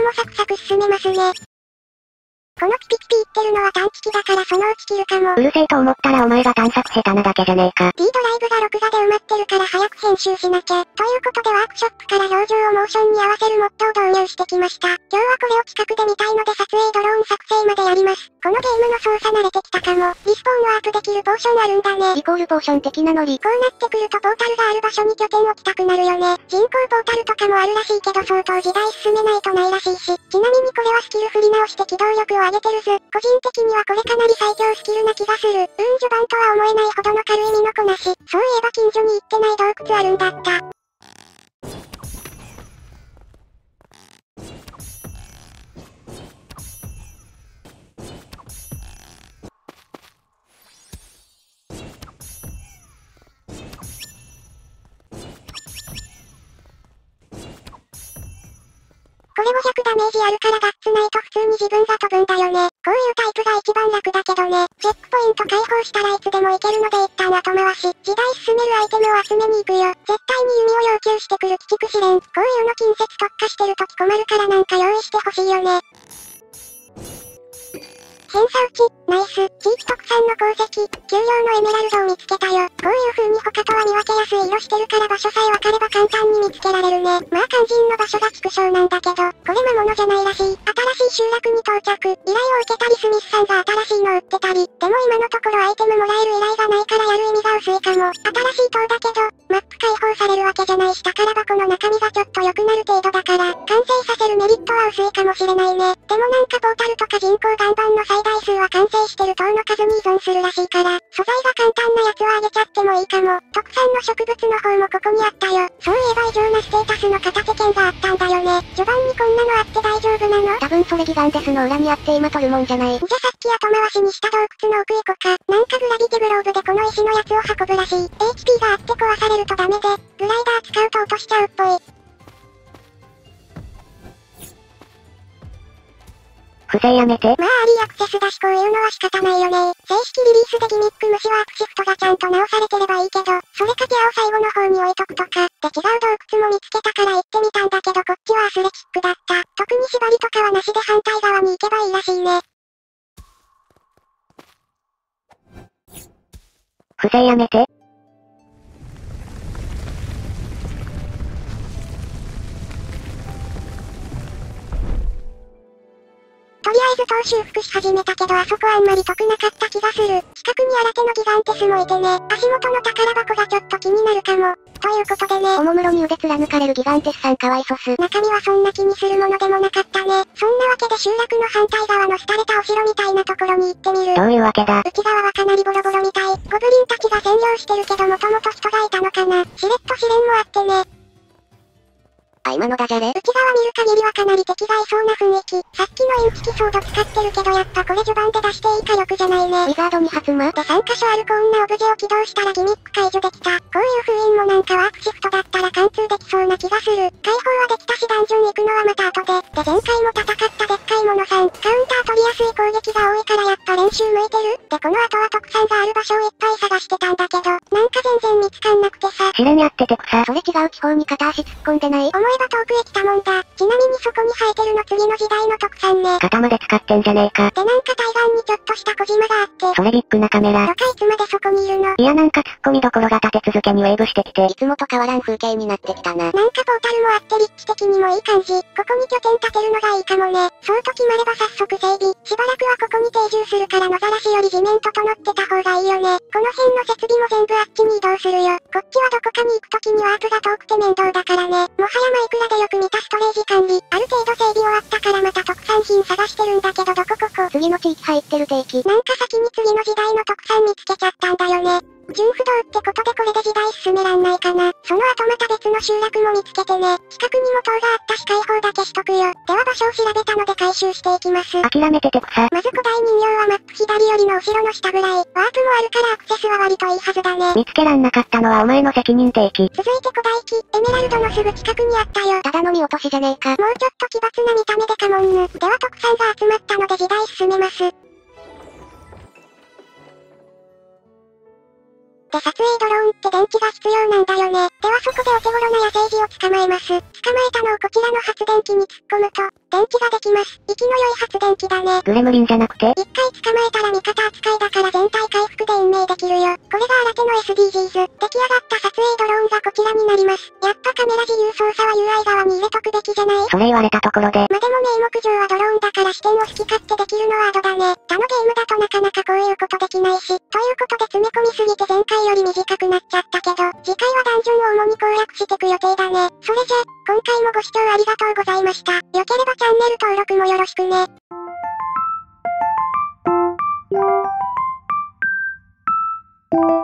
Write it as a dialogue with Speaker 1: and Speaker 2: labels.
Speaker 1: もサクサク進めますね。このピピピピ言ってるのは探知機だからそのうち切るかも。
Speaker 2: うるせえと思ったらお前が探索下手なだけじゃねえか。
Speaker 1: D ドライブが録画で埋まってるから早く編集しなきゃ。ということでワークショップから表情をモーションに合わせるモッドを導入してきました。今日はこれを近くで見たいので撮影ドローン作成までやります。このゲームの操作慣れてきたかも。リスポーンワープできるポーションあるんだね。
Speaker 2: イコールポーション的なノリ。
Speaker 1: こうなってくるとポータルがある場所に拠点を置きたくなるよね。人工ポータルとかもあるらしいけど相当時代進めないとないらしいし。ちなみにこれはスキル振り直して機動力を上げてるぜ。個人的にはこれかなり最強スキルな気がする。序盤とは思えないほどの軽い身のこなし。そういえば近所に行ってない洞窟あるんだった。これ500ダメージあるからガッツないと普通に自分が飛ぶんだよね。こういうタイプが一番楽だけどね。チェックポイント解放したらいつでも行けるので一旦後回し。時代進めるアイテムを集めに行くよ。絶対に弓を要求してくる鬼畜試練。こういうの近接特化してるとき困るからなんか用意してほしいよね。偏差値、ナイス、地域特産の鉱石、給料のエメラルドを見つけたよ。こういう風に他とは見分けやすい色してるから場所さえ分かれば簡単に見つけられるね。まあ肝心の場所が畜生なんだけど、これ魔物じゃないらしい。新しい集落に到着、依頼を受けたりスミスさんが新しいの売ってたり、でも今のところアイテムもらえる依頼がないからやる意味が薄いかも。新しい塔だけど、マップ開放されるわけじゃないし宝箱の中身がちょっと良くなる程度だから、完成させるメリットは薄いかもしれないね。でもなんかポータルとか人工岩盤の最大数は完成してる塔の数に依存するらしいから、素材が簡単なやつはあげちゃってもいいかも。特産の植物の方もここにあったよ。そういえば異常なステータスの片手剣があったんだよね。序盤にこんなのあって大丈夫なの？
Speaker 2: 多分それギガンデスの裏にあって今取るもんじゃない。
Speaker 1: じゃさっき後回しにした洞窟の奥行こか。なんかグラビテグローブでこの石のやつを運ぶらしい。HP があって壊されるとダメで、グライダー使うと落としちゃうっぽい。
Speaker 2: 不正やめて。
Speaker 1: まあアリーアクセスだしこういうのは仕方ないよね。正式リリースでギミック無視ワークシフトがちゃんと直されてればいいけど、それかギアを最後の方に置いとくとか、で違う洞窟も見つけたから行ってみたんだけどこっちはアスレチックだった。特に縛りとかはなしで反対側に行けばいいらしいね。
Speaker 2: 不正やめて。
Speaker 1: とりあえず塔修復し始めたけどあそこあんまり得なかった気がする。近くに新手のギガンテスもいてね、足元の宝箱がちょっと気になるかも。ということでね。
Speaker 2: おもむろに腕貫かれるギガンテスさんかわいそす。
Speaker 1: 中身はそんな気にするものでもなかったね。そんなわけで集落の反対側の廃れたお城みたいなところに行ってみる。
Speaker 2: どういうわけだ？
Speaker 1: 内側はかなりボロボロみたい。ゴブリンたちが占領してるけどもともと人がいたのかな。しれっと試練もあってね。
Speaker 2: あ、今のダジャレ？
Speaker 1: 内側見る限りはかなり敵がいそうな雰囲気。さっきのインチキソード使ってるけどやっぱこれ序盤で出していい火力じゃないね。
Speaker 2: ウィザードに発魔？
Speaker 1: で3箇所あるこんなオブジェを起動したらギミック解除できた。こういう封印もなんかワークシフトだったら貫通できそうな気がする。解放はできたしダンジョン行くのはまた後で。で前回も戦ったでっかいものさん。カウンター取りやすい攻撃が多いからやっぱ練習向いてる？でこの後は特産がある場所をいっぱい探してたんだけど、なんか全然見つかんなくてさ。
Speaker 2: 試練やってて草。それ違う地方に片足突っ込んでない？
Speaker 1: 思えば遠くへ来たもんだ。ちなみにそこに生えてるの次の時代の特産ね。
Speaker 2: 肩まで使ってんじゃねえか。
Speaker 1: でなんか対岸にちょっとした小島があって。
Speaker 2: それビッグなカメラ。
Speaker 1: どかいつまでそこにいるの？
Speaker 2: いやなんか突っ込みどころが立て続けにウェーブしてきて。
Speaker 3: いつもと変わらん風景になってきたな。
Speaker 1: なんかポータルもあって立地的にもいい感じ。ここに拠点立てるのがいいかもね。そうと決まれば早速整備。しばらくはここに定住するから野ざらしより地面整ってた方がいいよね。この辺の設備も全部あっちに移動するよ。こっちはどこかに行くときにワープが遠くて面倒だからね。もはやマイクラでよく見たストレージ管理。ある程度整備終わったからまた特産品探してるんだけどどこここ。
Speaker 3: 次の地域入ってる定期。
Speaker 1: なんか先に次の時代の特産見つけちゃったんだよね。順不動ってことでこれで時代進めらんないかな。その後また別の集落も見つけてね。近くにも塔があったし開放だけしとくよ。では場所を調べたので回収していきます。
Speaker 2: 諦めてて草。
Speaker 1: まず古代人形はマップ左寄りの後ろの下ぐらい。ワープもあるからアクセスは割といいはずだね。
Speaker 2: 見つけらんなかったのはお前の責任定期。
Speaker 1: 続いて古代機、エメラルドのすぐ近くにあったよ。
Speaker 3: ただの見落としじゃねえか。
Speaker 1: もうちょっと奇抜な見た目でカモンヌ。では特産が集まったので時代進めます。 で撮影ドローンって電池が必要なんだよね。ではそこでお手頃な野生児を捕まえます。捕まえたのをこちらの発電機に突っ込むと、電池ができます。息の良い発電機だね。
Speaker 2: グレムリンじゃなくて
Speaker 1: 一回捕まえたら味方扱いだから全体回復で延命できるよ。これが新手の SDGs。出来上がった撮影ドローンがこちらになります。やっぱカメラ自由操作は UI 側に入れとくべきじゃない？
Speaker 2: それ言われたところで。
Speaker 1: まあでも名目上はドローンだから視点を好き勝手できるのはアドだね。他のゲームだとなかなかこういうことできないし。ということで詰め込みすぎて前回より短くなっちゃったけど、次回はダンジョンを主に攻略してく予定だね。それじゃ、今回もご視聴ありがとうございました。良ければチャンネル登録もよろしくね。
Speaker 3: you